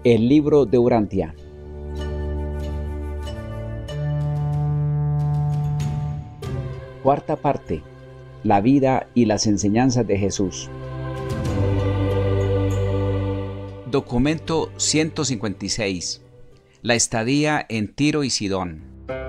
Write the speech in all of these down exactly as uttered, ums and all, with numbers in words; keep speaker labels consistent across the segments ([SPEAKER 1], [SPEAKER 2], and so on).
[SPEAKER 1] El libro de Urantia. Cuarta parte. La vida y las enseñanzas de Jesús. Documento ciento cincuenta y seis. La estadía en Tiro y Sidón.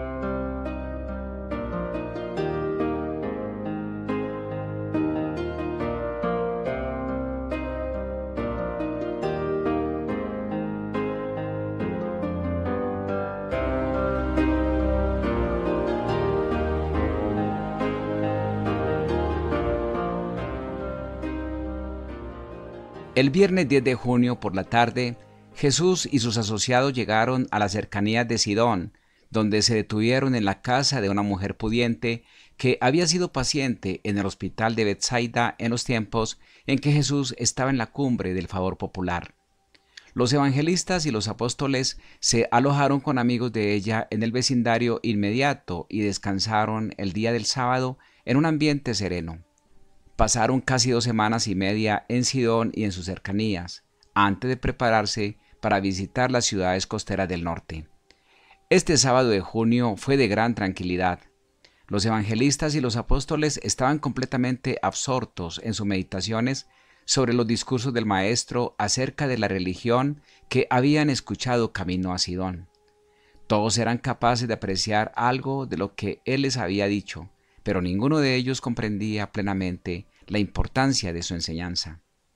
[SPEAKER 1] El viernes diez de junio por la tarde, Jesús y sus asociados llegaron a las cercanías de Sidón, donde se detuvieron en la casa de una mujer pudiente que había sido paciente en el hospital de Betsaida en los tiempos en que Jesús estaba en la cumbre del favor popular. Los evangelistas y los apóstoles se alojaron con amigos de ella en el vecindario inmediato y descansaron el día del sábado en un ambiente sereno. Pasaron casi dos semanas y media en Sidón y en sus cercanías, antes de prepararse para visitar las ciudades costeras del norte. Este sábado de junio fue de gran tranquilidad. Los evangelistas y los apóstoles estaban completamente absortos en sus meditaciones sobre los discursos del Maestro acerca de la religión que habían escuchado camino a Sidón. Todos eran capaces de apreciar algo de lo que Él les había dicho, pero ninguno de ellos comprendía plenamente la importancia de su enseñanza.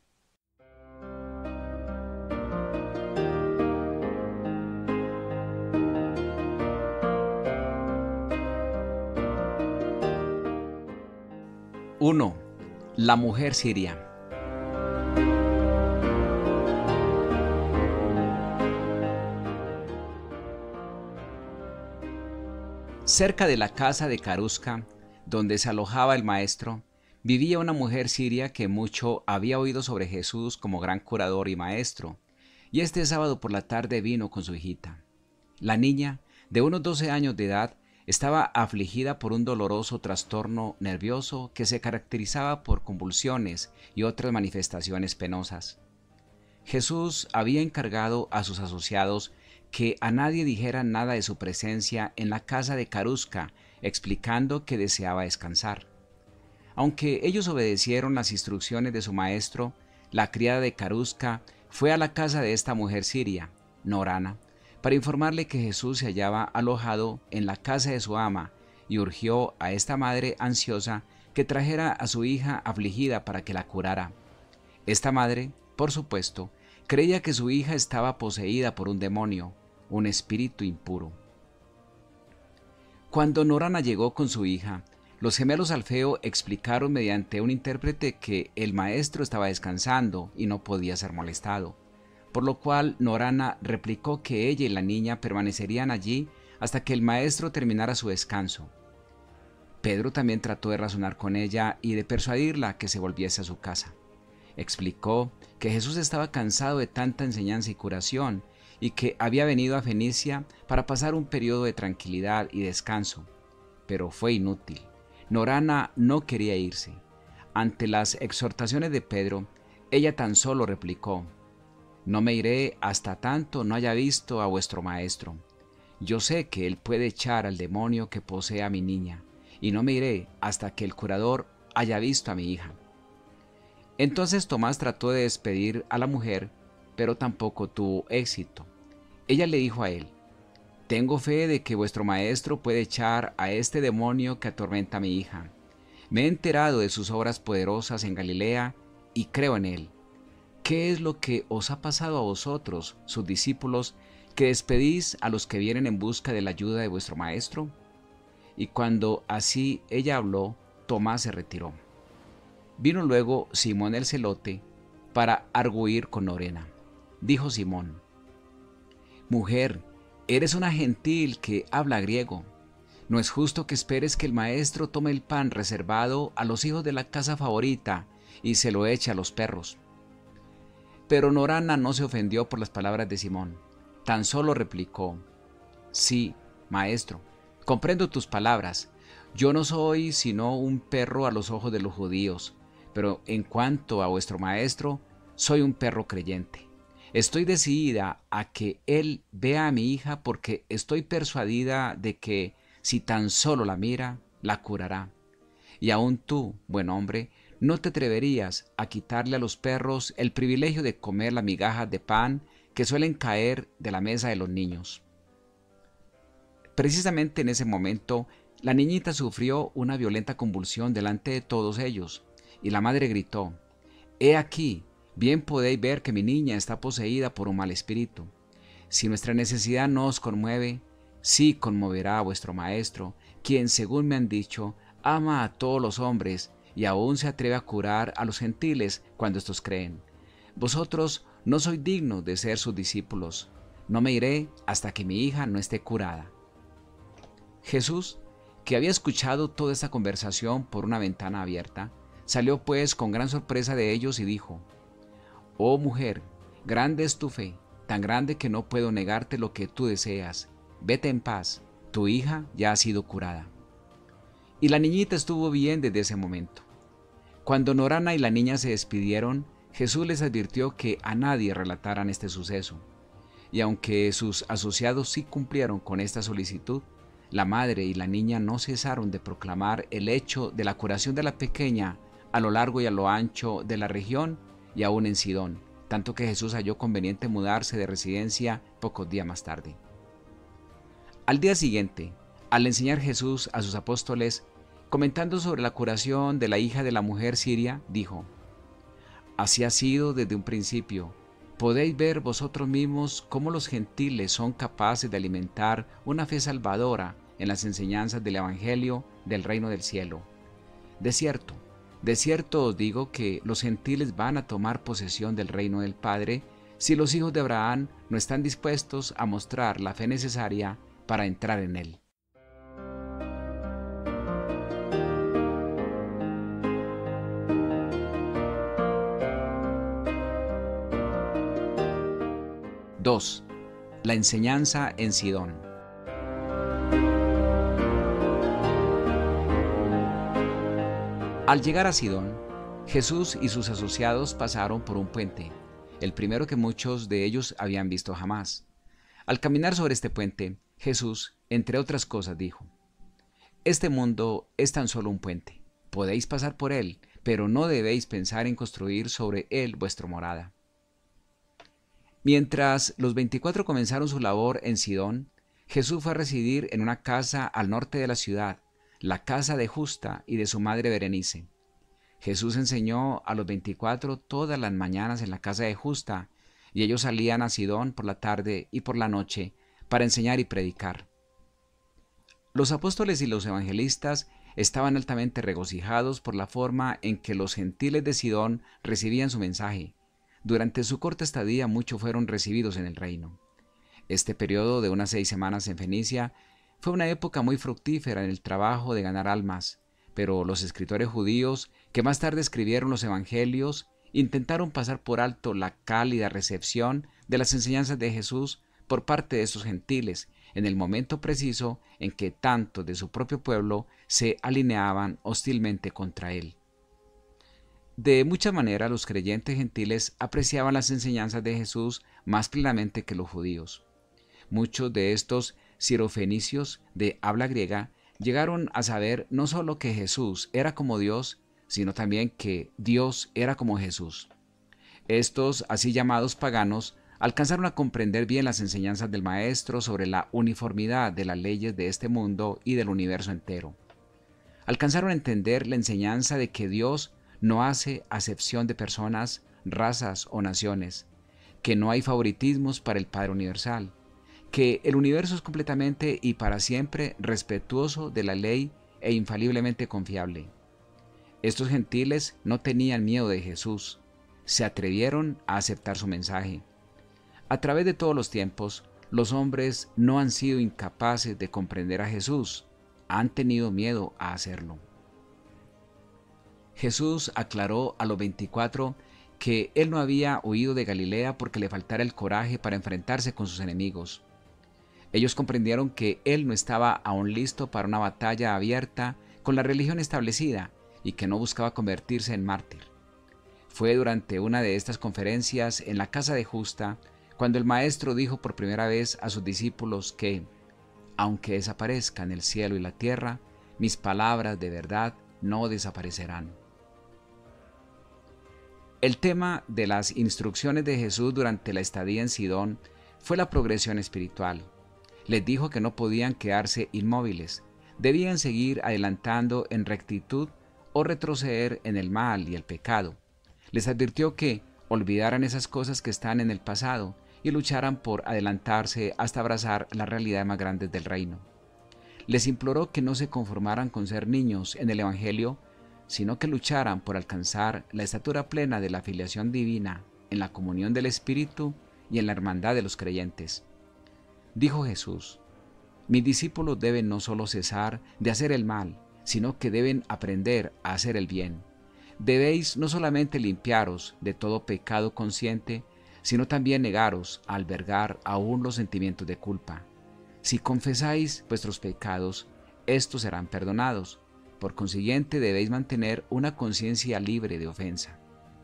[SPEAKER 1] uno. La mujer siria. Cerca de la casa de Caruska, donde se alojaba el Maestro, vivía una mujer siria que mucho había oído sobre Jesús como gran curador y maestro, y este sábado por la tarde vino con su hijita. La niña, de unos doce años de edad, estaba afligida por un doloroso trastorno nervioso que se caracterizaba por convulsiones y otras manifestaciones penosas. Jesús había encargado a sus asociados que a nadie dijeran nada de su presencia en la casa de Caruska, explicando que deseaba descansar. Aunque ellos obedecieron las instrucciones de su maestro, la criada de Caruska fue a la casa de esta mujer siria, Norana, para informarle que Jesús se hallaba alojado en la casa de su ama y urgió a esta madre ansiosa que trajera a su hija afligida para que la curara. Esta madre, por supuesto, creía que su hija estaba poseída por un demonio, un espíritu impuro. Cuando Norana llegó con su hija, los gemelos Alfeo explicaron mediante un intérprete que el maestro estaba descansando y no podía ser molestado, por lo cual Norana replicó que ella y la niña permanecerían allí hasta que el maestro terminara su descanso. Pedro también trató de razonar con ella y de persuadirla que se volviese a su casa. Explicó que Jesús estaba cansado de tanta enseñanza y curación y que había venido a Fenicia para pasar un periodo de tranquilidad y descanso, pero fue inútil. Norana no quería irse. Ante las exhortaciones de Pedro, ella tan solo replicó: «No me iré hasta tanto no haya visto a vuestro maestro. Yo sé que él puede echar al demonio que posee a mi niña, y no me iré hasta que el curador haya visto a mi hija». Entonces Tomás trató de despedir a la mujer, pero tampoco tuvo éxito. Ella le dijo a él: «Tengo fe de que vuestro maestro puede echar a este demonio que atormenta a mi hija. Me he enterado de sus obras poderosas en Galilea y creo en él. ¿Qué es lo que os ha pasado a vosotros, sus discípulos, que despedís a los que vienen en busca de la ayuda de vuestro maestro?» Y cuando así ella habló, Tomás se retiró. Vino luego Simón el celote para argüir con Norena. Dijo Simón: «Mujer, eres una gentil que habla griego. No es justo que esperes que el maestro tome el pan reservado a los hijos de la casa favorita y se lo eche a los perros». Pero Norana no se ofendió por las palabras de Simón. Tan solo replicó: «Sí, maestro, comprendo tus palabras. Yo no soy sino un perro a los ojos de los judíos, pero en cuanto a vuestro maestro, soy un perro creyente. Estoy decidida a que él vea a mi hija porque estoy persuadida de que si tan solo la mira, la curará. Y aún tú, buen hombre, no te atreverías a quitarle a los perros el privilegio de comer las migajas de pan que suelen caer de la mesa de los niños. Precisamente en ese momento, la niñita sufrió una violenta convulsión delante de todos ellos, y la madre gritó: «He aquí, bien podéis ver que mi niña está poseída por un mal espíritu. Si nuestra necesidad no os conmueve, sí conmoverá a vuestro maestro, quien, según me han dicho, ama a todos los hombres y aún se atreve a curar a los gentiles cuando estos creen. Vosotros no sois dignos de ser sus discípulos. No me iré hasta que mi hija no esté curada». Jesús, que había escuchado toda esta conversación por una ventana abierta, salió pues con gran sorpresa de ellos y dijo: «Oh mujer, grande es tu fe, tan grande que no puedo negarte lo que tú deseas. Vete en paz, tu hija ya ha sido curada». Y la niñita estuvo bien desde ese momento. Cuando Norana y la niña se despidieron, Jesús les advirtió que a nadie relataran este suceso. Y aunque sus asociados sí cumplieron con esta solicitud, la madre y la niña no cesaron de proclamar el hecho de la curación de la pequeña a lo largo y a lo ancho de la región y aún en Sidón, tanto que Jesús halló conveniente mudarse de residencia pocos días más tarde. Al día siguiente, al enseñar Jesús a sus apóstoles, comentando sobre la curación de la hija de la mujer siria, dijo: «Así ha sido desde un principio. Podéis ver vosotros mismos cómo los gentiles son capaces de alimentar una fe salvadora en las enseñanzas del Evangelio del reino del cielo. De cierto, de cierto os digo que los gentiles van a tomar posesión del reino del Padre si los hijos de Abraham no están dispuestos a mostrar la fe necesaria para entrar en él». dos. La enseñanza en Sidón. Al llegar a Sidón, Jesús y sus asociados pasaron por un puente, el primero que muchos de ellos habían visto jamás. Al caminar sobre este puente, Jesús, entre otras cosas, dijo: «Este mundo es tan solo un puente. Podéis pasar por él, pero no debéis pensar en construir sobre él vuestra morada». Mientras los veinticuatro comenzaron su labor en Sidón, Jesús fue a residir en una casa al norte de la ciudad, la casa de Justa y de su madre Berenice. Jesús enseñó a los veinticuatro todas las mañanas en la casa de Justa, y ellos salían a Sidón por la tarde y por la noche para enseñar y predicar. Los apóstoles y los evangelistas estaban altamente regocijados por la forma en que los gentiles de Sidón recibían su mensaje. Durante su corta estadía muchos fueron recibidos en el reino. Este periodo de unas seis semanas en Fenicia fue una época muy fructífera en el trabajo de ganar almas, pero los escritores judíos, que más tarde escribieron los evangelios, intentaron pasar por alto la cálida recepción de las enseñanzas de Jesús por parte de estos gentiles, en el momento preciso en que tantos de su propio pueblo se alineaban hostilmente contra él. De muchas maneras, los creyentes gentiles apreciaban las enseñanzas de Jesús más plenamente que los judíos. Muchos de estos sirofenicios de habla griega llegaron a saber no solo que Jesús era como Dios, sino también que Dios era como Jesús. Estos así llamados paganos alcanzaron a comprender bien las enseñanzas del Maestro sobre la uniformidad de las leyes de este mundo y del universo entero. Alcanzaron a entender la enseñanza de que Dios no hace acepción de personas, razas o naciones, que no hay favoritismos para el Padre Universal, que el universo es completamente y para siempre respetuoso de la ley e infaliblemente confiable. Estos gentiles no tenían miedo de Jesús, se atrevieron a aceptar su mensaje. A través de todos los tiempos, los hombres no han sido incapaces de comprender a Jesús, han tenido miedo a hacerlo. Jesús aclaró a los veinticuatro que él no había huido de Galilea porque le faltara el coraje para enfrentarse con sus enemigos. Ellos comprendieron que él no estaba aún listo para una batalla abierta con la religión establecida y que no buscaba convertirse en mártir. Fue durante una de estas conferencias en la casa de Justa cuando el Maestro dijo por primera vez a sus discípulos que, aunque desaparezcan el cielo y la tierra, mis palabras de verdad no desaparecerán. El tema de las instrucciones de Jesús durante la estadía en Sidón fue la progresión espiritual. Les dijo que no podían quedarse inmóviles, debían seguir adelantando en rectitud o retroceder en el mal y el pecado. Les advirtió que olvidaran esas cosas que están en el pasado y lucharan por adelantarse hasta abrazar la realidad más grande del reino. Les imploró que no se conformaran con ser niños en el Evangelio, sino que lucharan por alcanzar la estatura plena de la filiación divina en la comunión del Espíritu y en la hermandad de los creyentes. Dijo Jesús: mis discípulos deben no solo cesar de hacer el mal, sino que deben aprender a hacer el bien. Debéis no solamente limpiaros de todo pecado consciente, sino también negaros a albergar aún los sentimientos de culpa. Si confesáis vuestros pecados, estos serán perdonados. Por consiguiente, debéis mantener una conciencia libre de ofensa.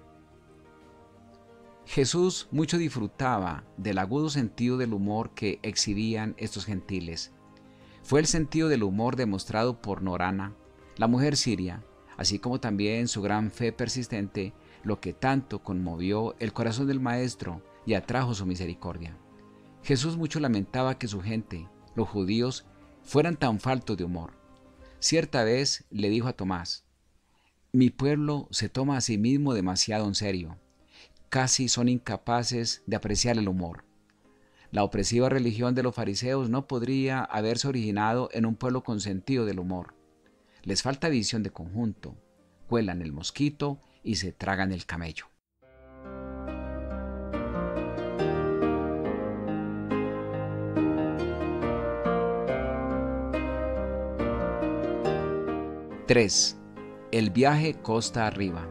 [SPEAKER 1] Jesús mucho disfrutaba del agudo sentido del humor que exhibían estos gentiles. Fue el sentido del humor demostrado por Norana, la mujer siria, así como también su gran fe persistente, lo que tanto conmovió el corazón del Maestro y atrajo su misericordia. Jesús mucho lamentaba que su gente, los judíos, fueran tan faltos de humor. Cierta vez le dijo a Tomás: mi pueblo se toma a sí mismo demasiado en serio. Casi son incapaces de apreciar el humor. La opresiva religión de los fariseos no podría haberse originado en un pueblo con sentido del humor. Les falta visión de conjunto, cuelan el mosquito y se tragan el camello. tres. El viaje costa arriba.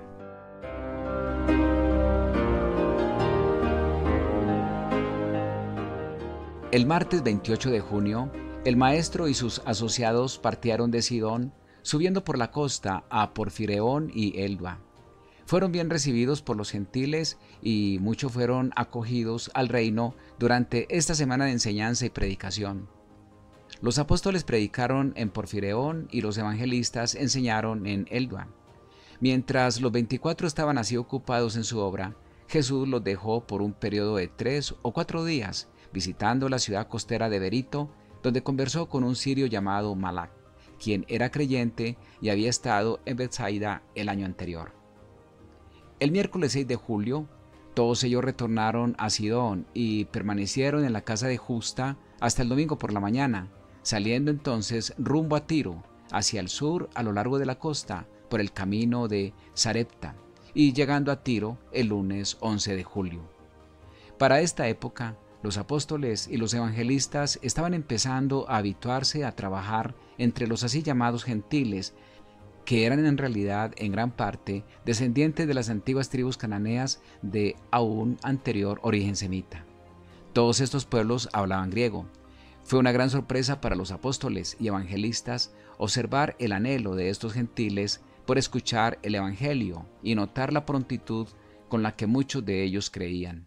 [SPEAKER 1] El martes veintiocho de junio, el Maestro y sus asociados partieron de Sidón, subiendo por la costa a Porfireón y Elba. Fueron bien recibidos por los gentiles y muchos fueron acogidos al reino durante esta semana de enseñanza y predicación. Los apóstoles predicaron en Porfireón y los evangelistas enseñaron en Elba. Mientras los veinticuatro estaban así ocupados en su obra, Jesús los dejó por un periodo de tres o cuatro días, visitando la ciudad costera de Berito, donde conversó con un sirio llamado Malac, quien era creyente y había estado en Betsaida el año anterior. El miércoles seis de julio, todos ellos retornaron a Sidón y permanecieron en la casa de Justa hasta el domingo por la mañana, saliendo entonces rumbo a Tiro, hacia el sur a lo largo de la costa, por el camino de Sarepta, y llegando a Tiro el lunes once de julio. Para esta época, los apóstoles y los evangelistas estaban empezando a habituarse a trabajar entre los así llamados gentiles, que eran en realidad en gran parte descendientes de las antiguas tribus cananeas de aún anterior origen semita. Todos estos pueblos hablaban griego. Fue una gran sorpresa para los apóstoles y evangelistas observar el anhelo de estos gentiles por escuchar el evangelio y notar la prontitud con la que muchos de ellos creían.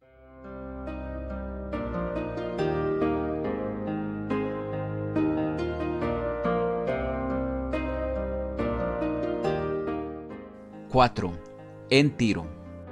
[SPEAKER 1] cuatro. En Tiro.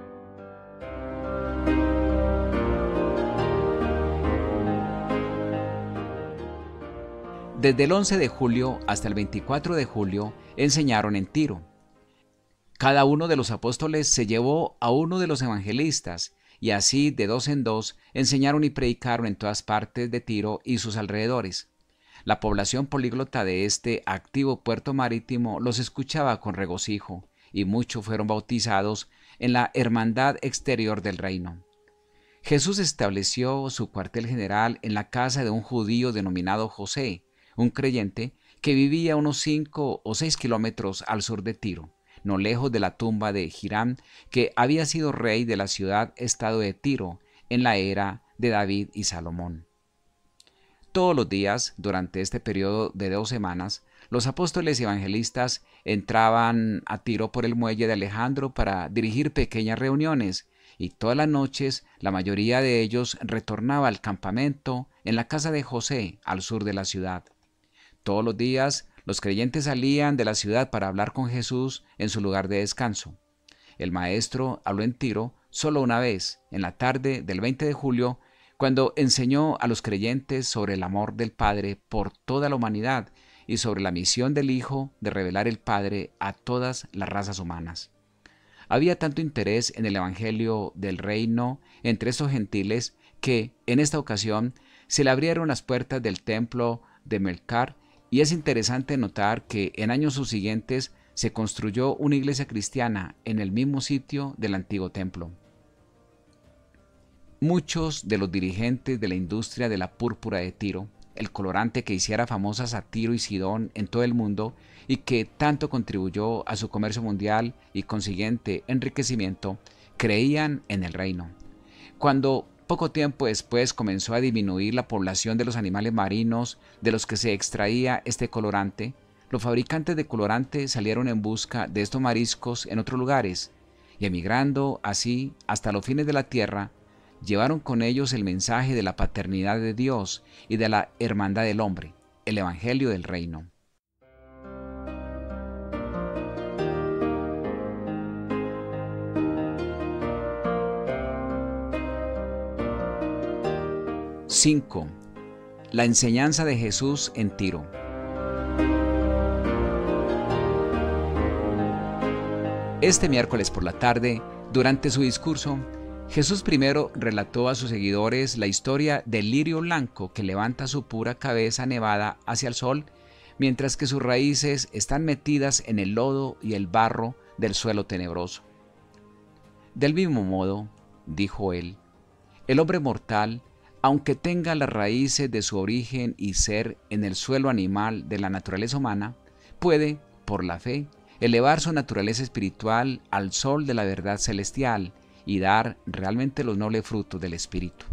[SPEAKER 1] Desde el once de julio hasta el veinticuatro de julio enseñaron en Tiro. Cada uno de los apóstoles se llevó a uno de los evangelistas y así de dos en dos enseñaron y predicaron en todas partes de Tiro y sus alrededores. La población políglota de este activo puerto marítimo los escuchaba con regocijo y muchos fueron bautizados en la hermandad exterior del reino. Jesús estableció su cuartel general en la casa de un judío denominado José, un creyente que vivía a unos cinco o seis kilómetros al sur de Tiro, no lejos de la tumba de Hiram, que había sido rey de la ciudad-estado de Tiro en la era de David y Salomón. Todos los días, durante este periodo de dos semanas, los apóstoles y evangelistas entraban a Tiro por el muelle de Alejandro para dirigir pequeñas reuniones, y todas las noches la mayoría de ellos retornaba al campamento en la casa de José, al sur de la ciudad. Todos los días los creyentes salían de la ciudad para hablar con Jesús en su lugar de descanso. El maestro habló en Tiro solo una vez, en la tarde del veinte de julio, cuando enseñó a los creyentes sobre el amor del Padre por toda la humanidad y sobre la misión del Hijo de revelar el Padre a todas las razas humanas. Había tanto interés en el Evangelio del Reino entre estos gentiles que, en esta ocasión, se le abrieron las puertas del templo de Melcar, y es interesante notar que en años subsiguientes se construyó una iglesia cristiana en el mismo sitio del antiguo templo. Muchos de los dirigentes de la industria de la púrpura de Tiro, el colorante que hiciera famosas a Tiro y Sidón en todo el mundo y que tanto contribuyó a su comercio mundial y consiguiente enriquecimiento, creían en el reino. Cuando poco tiempo después comenzó a disminuir la población de los animales marinos de los que se extraía este colorante, los fabricantes de colorante salieron en busca de estos mariscos en otros lugares y, emigrando así hasta los fines de la tierra, llevaron con ellos el mensaje de la paternidad de Dios y de la hermandad del hombre, el Evangelio del Reino. cinco. La enseñanza de Jesús en Tiro. Este miércoles por la tarde, durante su discurso, Jesús primero relató a sus seguidores la historia del lirio blanco que levanta su pura cabeza nevada hacia el sol, mientras que sus raíces están metidas en el lodo y el barro del suelo tenebroso. Del mismo modo, dijo él, el hombre mortal, aunque tenga las raíces de su origen y ser en el suelo animal de la naturaleza humana, puede, por la fe, elevar su naturaleza espiritual al sol de la verdad celestial y dar realmente los nobles frutos del Espíritu.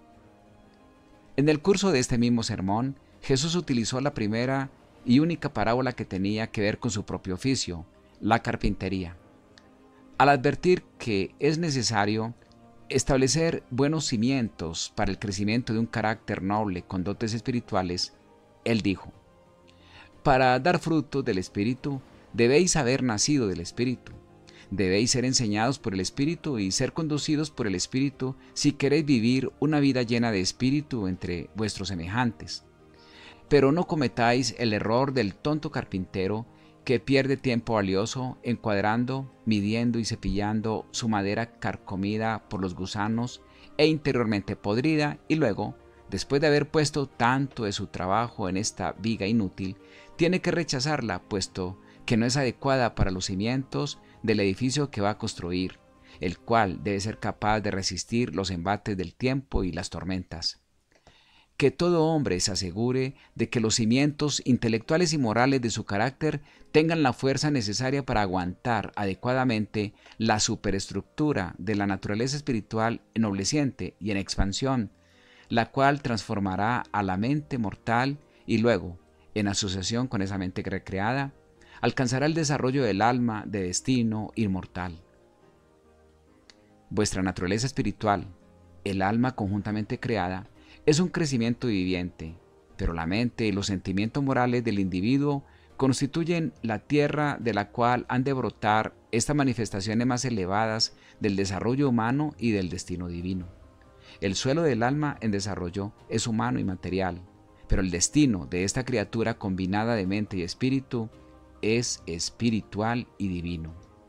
[SPEAKER 1] En el curso de este mismo sermón, Jesús utilizó la primera y única parábola que tenía que ver con su propio oficio, la carpintería. Al advertir que es necesario establecer buenos cimientos para el crecimiento de un carácter noble con dotes espirituales, él dijo: para dar frutos del Espíritu, debéis haber nacido del Espíritu. Debéis ser enseñados por el Espíritu y ser conducidos por el Espíritu si queréis vivir una vida llena de Espíritu entre vuestros semejantes. Pero no cometáis el error del tonto carpintero que pierde tiempo valioso encuadrando, midiendo y cepillando su madera carcomida por los gusanos e interiormente podrida, y luego, después de haber puesto tanto de su trabajo en esta viga inútil, tiene que rechazarla, puesto que no es adecuada para los cimientos del edificio que va a construir, el cual debe ser capaz de resistir los embates del tiempo y las tormentas. Que todo hombre se asegure de que los cimientos intelectuales y morales de su carácter tengan la fuerza necesaria para aguantar adecuadamente la superestructura de la naturaleza espiritual ennobleciente y en expansión, la cual transformará a la mente mortal y luego, en asociación con esa mente recreada, alcanzará el desarrollo del alma de destino inmortal. Vuestra naturaleza espiritual, el alma conjuntamente creada, es un crecimiento viviente, pero la mente y los sentimientos morales del individuo constituyen la tierra de la cual han de brotar estas manifestaciones más elevadas del desarrollo humano y del destino divino. El suelo del alma en desarrollo es humano y material, pero el destino de esta criatura combinada de mente y espíritu es espiritual y divino.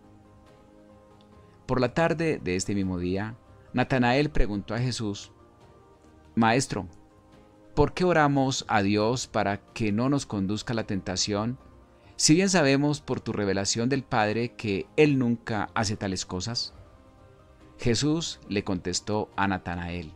[SPEAKER 1] Por la tarde de este mismo día, Natanael preguntó a Jesús: Maestro, ¿por qué oramos a Dios para que no nos conduzca a la tentación, si bien sabemos por tu revelación del Padre que Él nunca hace tales cosas? Jesús le contestó a Natanael: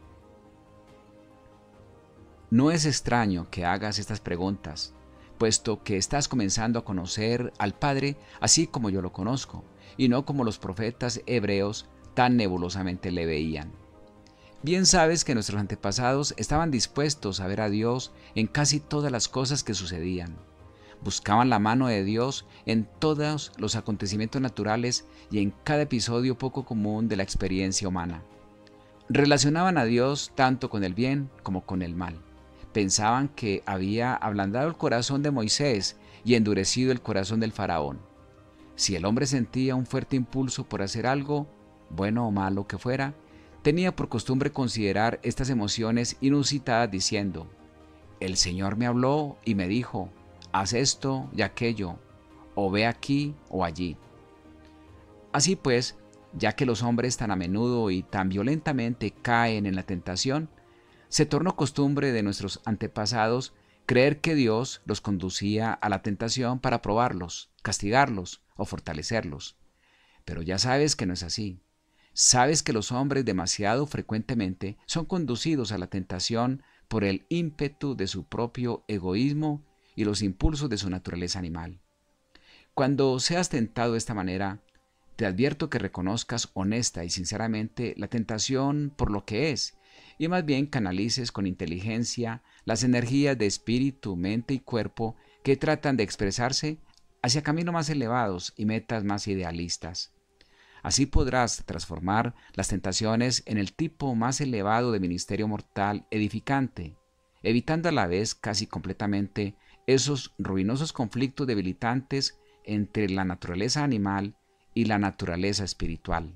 [SPEAKER 1] no es extraño que hagas estas preguntas, puesto que estás comenzando a conocer al Padre así como yo lo conozco, y no como los profetas hebreos tan nebulosamente le veían. Bien sabes que nuestros antepasados estaban dispuestos a ver a Dios en casi todas las cosas que sucedían. Buscaban la mano de Dios en todos los acontecimientos naturales y en cada episodio poco común de la experiencia humana. Relacionaban a Dios tanto con el bien como con el mal. Pensaban que había ablandado el corazón de Moisés y endurecido el corazón del faraón. Si el hombre sentía un fuerte impulso por hacer algo, bueno o malo que fuera, tenía por costumbre considerar estas emociones inusitadas diciendo: el Señor me habló y me dijo, haz esto y aquello, o ve aquí o allí. Así pues, ya que los hombres tan a menudo y tan violentamente caen en la tentación, se tornó costumbre de nuestros antepasados creer que Dios los conducía a la tentación para probarlos, castigarlos o fortalecerlos. Pero ya sabes que no es así. Sabes que los hombres demasiado frecuentemente son conducidos a la tentación por el ímpetu de su propio egoísmo y los impulsos de su naturaleza animal. Cuando seas tentado de esta manera, te advierto que reconozcas honesta y sinceramente la tentación por lo que es, y más bien canalices con inteligencia las energías de espíritu, mente y cuerpo que tratan de expresarse hacia caminos más elevados y metas más idealistas. Así podrás transformar las tentaciones en el tipo más elevado de ministerio mortal edificante, evitando a la vez casi completamente esos ruinosos conflictos debilitantes entre la naturaleza animal y la naturaleza espiritual.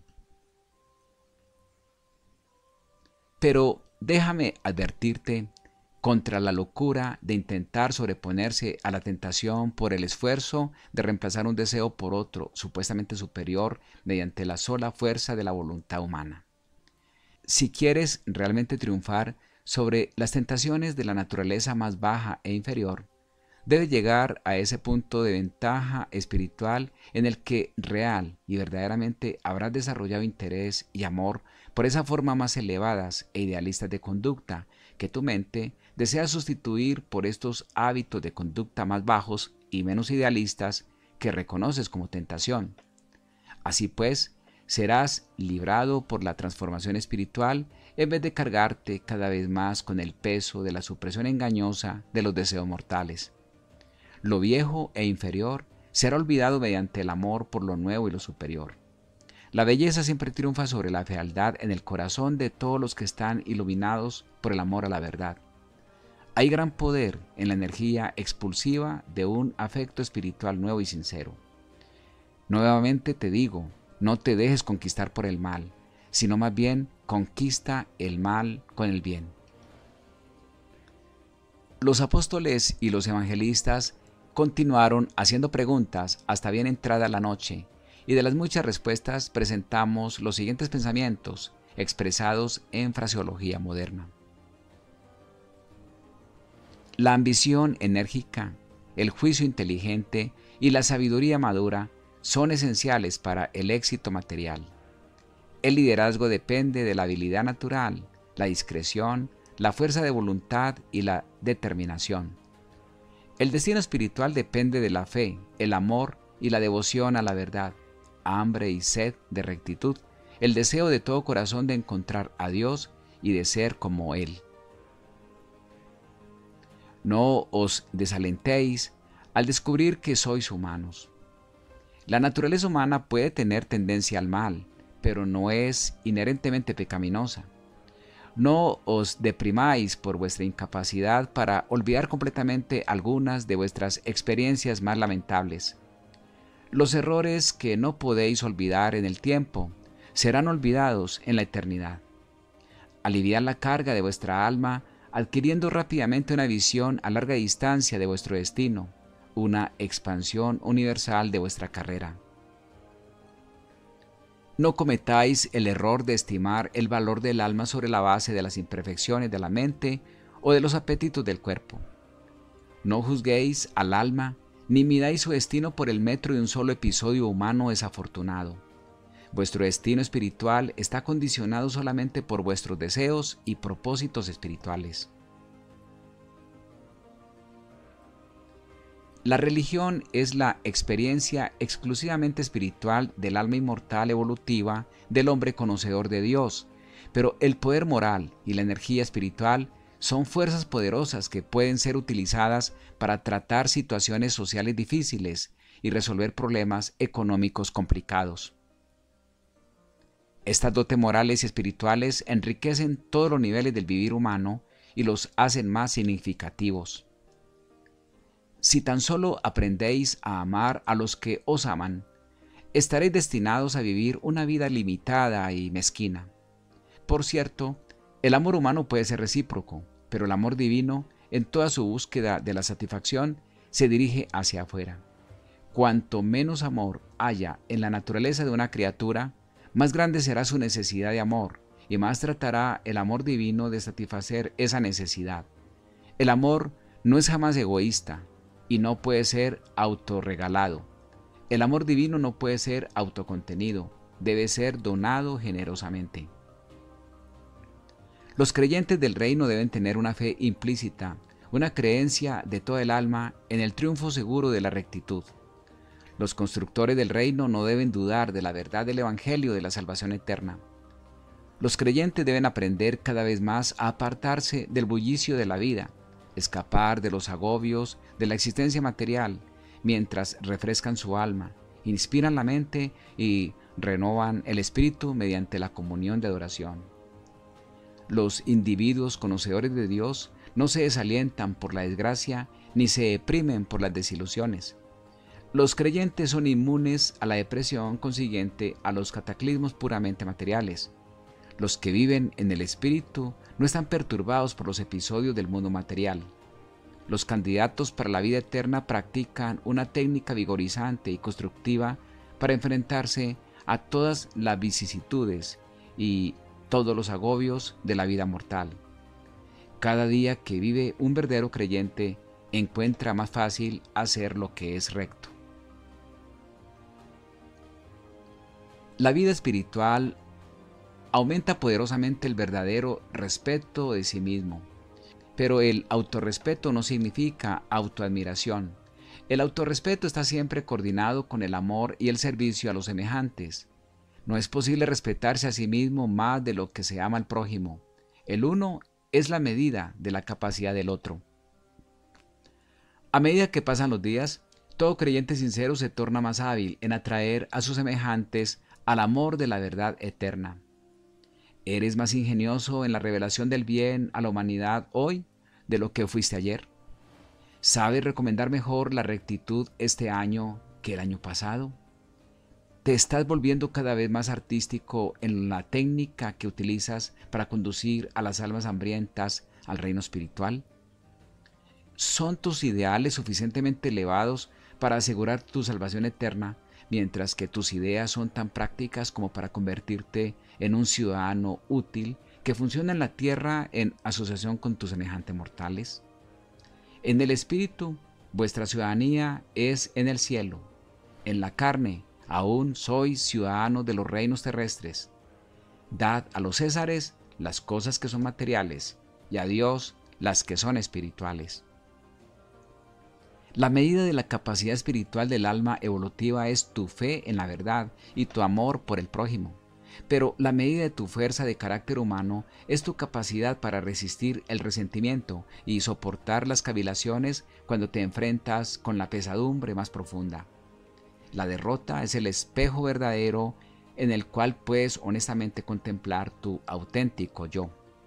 [SPEAKER 1] Pero déjame advertirte contra la locura de intentar sobreponerse a la tentación por el esfuerzo de reemplazar un deseo por otro supuestamente superior mediante la sola fuerza de la voluntad humana. Si quieres realmente triunfar sobre las tentaciones de la naturaleza más baja e inferior, debes llegar a ese punto de ventaja espiritual en el que real y verdaderamente habrás desarrollado interés y amor por esa forma más elevadas e idealistas de conducta que tu mente desea sustituir por estos hábitos de conducta más bajos y menos idealistas que reconoces como tentación. Así pues, serás librado por la transformación espiritual en vez de cargarte cada vez más con el peso de la supresión engañosa de los deseos mortales. Lo viejo e inferior será olvidado mediante el amor por lo nuevo y lo superior. La belleza siempre triunfa sobre la fealdad en el corazón de todos los que están iluminados por el amor a la verdad. Hay gran poder en la energía expulsiva de un afecto espiritual nuevo y sincero. Nuevamente te digo, no te dejes conquistar por el mal, sino más bien conquista el mal con el bien. Los apóstoles y los evangelistas continuaron haciendo preguntas hasta bien entrada la noche, y de las muchas respuestas presentamos los siguientes pensamientos expresados en fraseología moderna. La ambición enérgica, el juicio inteligente y la sabiduría madura son esenciales para el éxito material. El liderazgo depende de la habilidad natural, la discreción, la fuerza de voluntad y la determinación. El destino espiritual depende de la fe, el amor y la devoción a la verdad, hambre y sed de rectitud, el deseo de todo corazón de encontrar a Dios y de ser como Él. No os desalentéis al descubrir que sois humanos. La naturaleza humana puede tener tendencia al mal, pero no es inherentemente pecaminosa. No os deprimáis por vuestra incapacidad para olvidar completamente algunas de vuestras experiencias más lamentables. Los errores que no podéis olvidar en el tiempo serán olvidados en la eternidad. Aliviad la carga de vuestra alma adquiriendo rápidamente una visión a larga distancia de vuestro destino, una expansión universal de vuestra carrera. No cometáis el error de estimar el valor del alma sobre la base de las imperfecciones de la mente o de los apetitos del cuerpo. No juzguéis al alma ni midáis su destino por el metro de un solo episodio humano desafortunado. Vuestro destino espiritual está condicionado solamente por vuestros deseos y propósitos espirituales. La religión es la experiencia exclusivamente espiritual del alma inmortal evolutiva del hombre conocedor de Dios, Pero el poder moral y la energía espiritual son fuerzas poderosas que pueden ser utilizadas para tratar situaciones sociales difíciles y resolver problemas económicos complicados. Estas dotes morales y espirituales enriquecen todos los niveles del vivir humano y los hacen más significativos. Si tan solo aprendéis a amar a los que os aman, estaréis destinados a vivir una vida limitada y mezquina. Por cierto, el amor humano puede ser recíproco, pero el amor divino, en toda su búsqueda de la satisfacción, se dirige hacia afuera. Cuanto menos amor haya en la naturaleza de una criatura, más grande será su necesidad de amor y más tratará el amor divino de satisfacer esa necesidad. El amor no es jamás egoísta y no puede ser autorregalado. El amor divino no puede ser autocontenido, debe ser donado generosamente. Los creyentes del reino deben tener una fe implícita, una creencia de toda el alma en el triunfo seguro de la rectitud. Los constructores del reino no deben dudar de la verdad del Evangelio de la salvación eterna. Los creyentes deben aprender cada vez más a apartarse del bullicio de la vida, escapar de los agobios de la existencia material, mientras refrescan su alma, inspiran la mente y renovan el espíritu mediante la comunión de adoración. Los individuos conocedores de Dios no se desalientan por la desgracia ni se deprimen por las desilusiones. Los creyentes son inmunes a la depresión consiguiente a los cataclismos puramente materiales. Los que viven en el espíritu no están perturbados por los episodios del mundo material. Los candidatos para la vida eterna practican una técnica vigorizante y constructiva para enfrentarse a todas las vicisitudes y todos los agobios de la vida mortal. Cada día que vive un verdadero creyente encuentra más fácil hacer lo que es recto. La vida espiritual aumenta poderosamente el verdadero respeto de sí mismo. Pero el autorrespeto no significa autoadmiración. El autorrespeto está siempre coordinado con el amor y el servicio a los semejantes. No es posible respetarse a sí mismo más de lo que se ama al prójimo. El uno es la medida de la capacidad del otro. A medida que pasan los días, todo creyente sincero se torna más hábil en atraer a sus semejantes al amor de la verdad eterna. ¿Eres más ingenioso en la revelación del bien a la humanidad hoy de lo que fuiste ayer? ¿Sabes recomendar mejor la rectitud este año que el año pasado? ¿Te estás volviendo cada vez más artístico en la técnica que utilizas para conducir a las almas hambrientas al reino espiritual? ¿Son tus ideales suficientemente elevados para asegurar tu salvación eterna, mientras que tus ideas son tan prácticas como para convertirte en un ciudadano útil que funciona en la tierra en asociación con tus semejantes mortales? En el espíritu, vuestra ciudadanía es en el cielo. En la carne, aún sois ciudadanos de los reinos terrestres. Dad a los césares las cosas que son materiales y a Dios las que son espirituales. La medida de la capacidad espiritual del alma evolutiva es tu fe en la verdad y tu amor por el prójimo. Pero la medida de tu fuerza de carácter humano es tu capacidad para resistir el resentimiento y soportar las cavilaciones cuando te enfrentas con la pesadumbre más profunda. La derrota es el espejo verdadero en el cual puedes honestamente contemplar tu auténtico yo.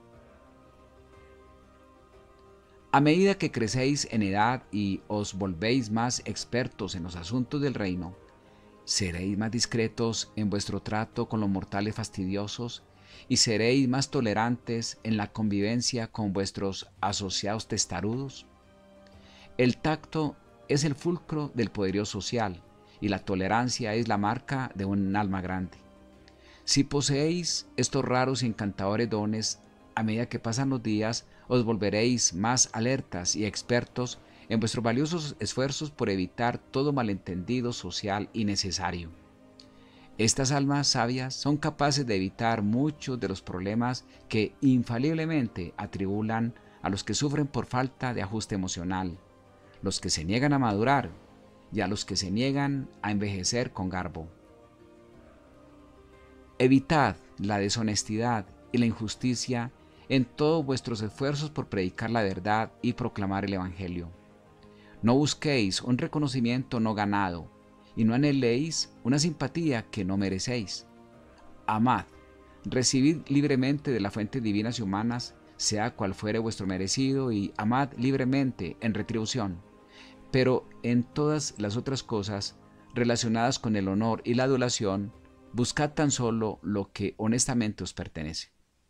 [SPEAKER 1] A medida que crecéis en edad y os volvéis más expertos en los asuntos del reino, seréis más discretos en vuestro trato con los mortales fastidiosos y seréis más tolerantes en la convivencia con vuestros asociados testarudos. El tacto es el fulcro del poderío social y la tolerancia es la marca de un alma grande. Si poseéis estos raros y encantadores dones, a medida que pasan los días, os volveréis más alertas y expertos en vuestros valiosos esfuerzos por evitar todo malentendido social innecesario. Estas almas sabias son capaces de evitar muchos de los problemas que infaliblemente atribulan a los que sufren por falta de ajuste emocional, los que se niegan a madurar y a los que se niegan a envejecer con garbo. Evitad la deshonestidad y la injusticia en todos vuestros esfuerzos por predicar la verdad y proclamar el Evangelio. No busquéis un reconocimiento no ganado, y no anheléis una simpatía que no merecéis. Amad, recibid libremente de las fuentes divinas y humanas, sea cual fuere vuestro merecido, y amad libremente en retribución. Pero en todas las otras cosas relacionadas con el honor y la adulación, buscad tan solo lo que honestamente os pertenece.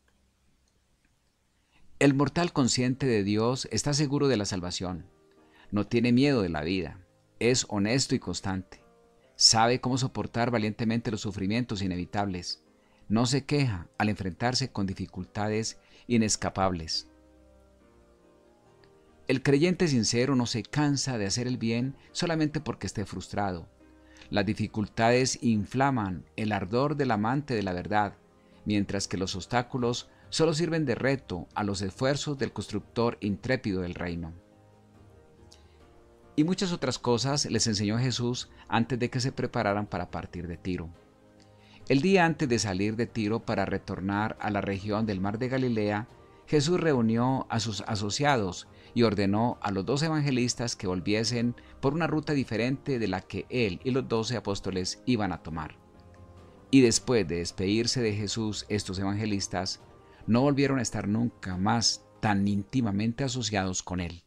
[SPEAKER 1] El mortal consciente de Dios está seguro de la salvación, no tiene miedo de la vida, es honesto y constante, sabe cómo soportar valientemente los sufrimientos inevitables, no se queja al enfrentarse con dificultades inescapables. El creyente sincero no se cansa de hacer el bien solamente porque esté frustrado. Las dificultades inflaman el ardor del amante de la verdad, mientras que los obstáculos solo sirven de reto a los esfuerzos del constructor intrépido del reino. Y muchas otras cosas les enseñó Jesús antes de que se prepararan para partir de Tiro. El día antes de salir de Tiro para retornar a la región del mar de Galilea, Jesús reunió a sus asociados y ordenó a los dos evangelistas que volviesen por una ruta diferente de la que él y los doce apóstoles iban a tomar. Y después de despedirse de Jesús, estos evangelistas no volvieron a estar nunca más tan íntimamente asociados con él.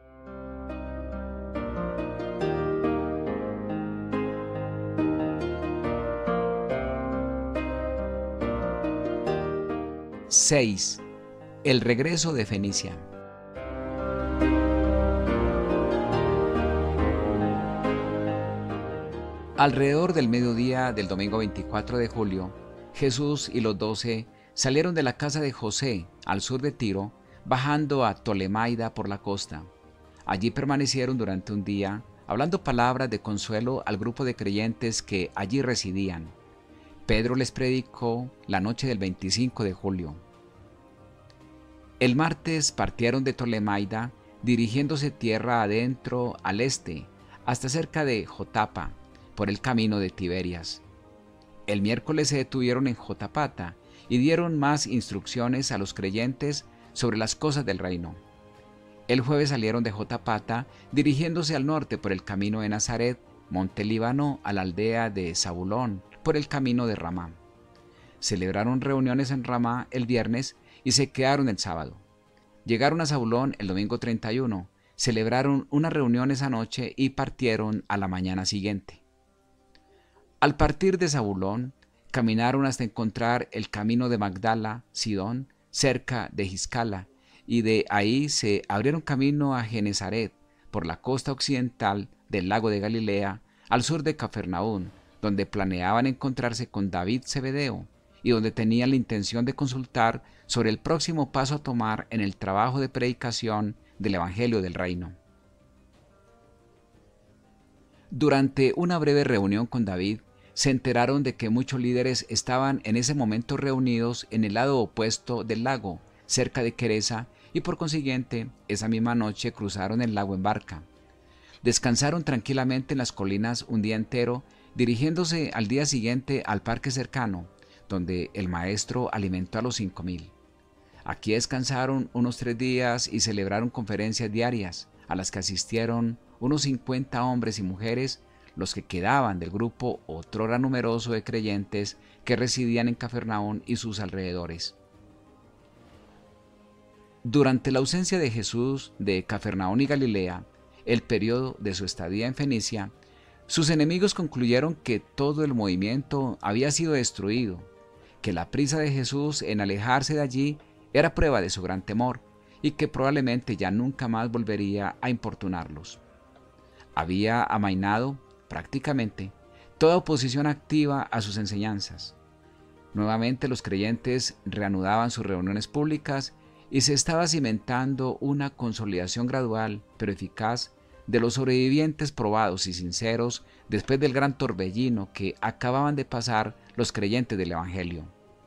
[SPEAKER 1] seis. El regreso de Fenicia. Alrededor del mediodía del domingo veinticuatro de julio, Jesús y los doce salieron de la casa de José, al sur de Tiro, bajando a Tolemaida por la costa. Allí permanecieron durante un día, hablando palabras de consuelo al grupo de creyentes que allí residían. Pedro les predicó la noche del veinticinco de julio. El martes partieron de Tolemaida, dirigiéndose tierra adentro al este, hasta cerca de Jotapa, por el camino de Tiberias. El miércoles se detuvieron en Jotapata y dieron más instrucciones a los creyentes sobre las cosas del reino. El jueves salieron de Jotapata, dirigiéndose al norte por el camino de Nazaret, monte Líbano, a la aldea de Zabulón, por el camino de Ramá. Celebraron reuniones en Ramá el viernes y se quedaron el sábado. Llegaron a Zabulón el domingo treinta y uno, celebraron una reunión esa noche y partieron a la mañana siguiente. Al partir de Zabulón, caminaron hasta encontrar el camino de Magdala, Sidón, cerca de Giscala, y de ahí se abrieron camino a Genezaret, por la costa occidental del lago de Galilea, al sur de Cafarnaún, donde planeaban encontrarse con David Zebedeo, y donde tenían la intención de consultar sobre el próximo paso a tomar en el trabajo de predicación del Evangelio del Reino. Durante una breve reunión con David, se enteraron de que muchos líderes estaban en ese momento reunidos en el lado opuesto del lago, cerca de Queresa, y por consiguiente, esa misma noche cruzaron el lago en barca. Descansaron tranquilamente en las colinas un día entero, dirigiéndose al día siguiente al parque cercano, donde el maestro alimentó a los cinco mil. Aquí descansaron unos tres días y celebraron conferencias diarias, a las que asistieron unos cincuenta hombres y mujeres, los que quedaban del grupo otrora numeroso de creyentes que residían en Cafarnaún y sus alrededores. Durante la ausencia de Jesús de Cafarnaún y Galilea, el periodo de su estadía en Fenicia, sus enemigos concluyeron que todo el movimiento había sido destruido, que la prisa de Jesús en alejarse de allí era prueba de su gran temor y que probablemente ya nunca más volvería a importunarlos. Había amainado, prácticamente, toda oposición activa a sus enseñanzas. Nuevamente los creyentes reanudaban sus reuniones públicas y se estaba cimentando una consolidación gradual pero eficaz de los sobrevivientes probados y sinceros después del gran torbellino que acababan de pasar los creyentes del Evangelio.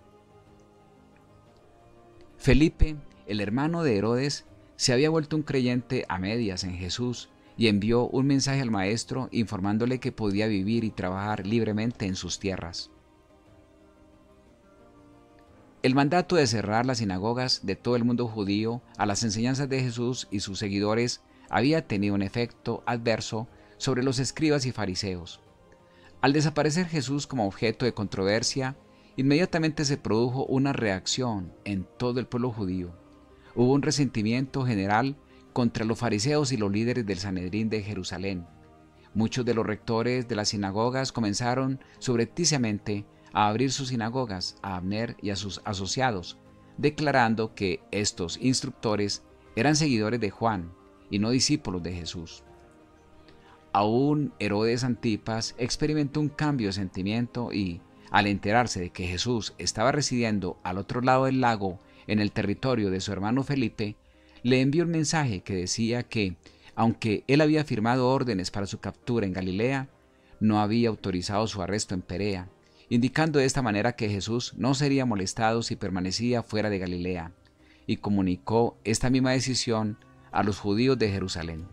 [SPEAKER 1] Felipe, el hermano de Herodes, se había vuelto un creyente a medias en Jesús y envió un mensaje al maestro informándole que podía vivir y trabajar libremente en sus tierras. El mandato de cerrar las sinagogas de todo el mundo judío a las enseñanzas de Jesús y sus seguidores había tenido un efecto adverso sobre los escribas y fariseos. Al desaparecer Jesús como objeto de controversia, inmediatamente se produjo una reacción en todo el pueblo judío. Hubo un resentimiento general contra los fariseos y los líderes del Sanedrín de Jerusalén. Muchos de los rectores de las sinagogas comenzaron subrepticiamente a abrir sus sinagogas a Abner y a sus asociados, declarando que estos instructores eran seguidores de Juan y no discípulos de Jesús. Aún Herodes Antipas experimentó un cambio de sentimiento y, al enterarse de que Jesús estaba residiendo al otro lado del lago, en el territorio de su hermano Felipe, le envió un mensaje que decía que, aunque él había firmado órdenes para su captura en Galilea, no había autorizado su arresto en Perea, indicando de esta manera que Jesús no sería molestado si permanecía fuera de Galilea, y comunicó esta misma decisión a los judíos de Jerusalén.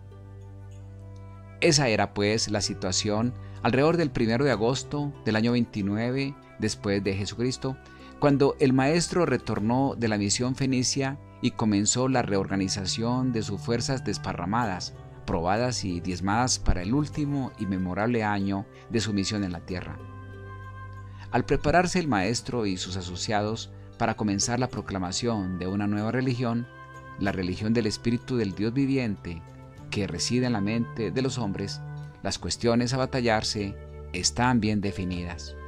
[SPEAKER 1] Esa era pues la situación alrededor del primero de agosto del año veintinueve después de Jesucristo, cuando el maestro retornó de la misión fenicia y comenzó la reorganización de sus fuerzas desparramadas, probadas y diezmadas para el último y memorable año de su misión en la tierra. Al prepararse el maestro y sus asociados para comenzar la proclamación de una nueva religión, la religión del Espíritu del Dios viviente, que reside en la mente de los hombres, las cuestiones a batallarse están bien definidas.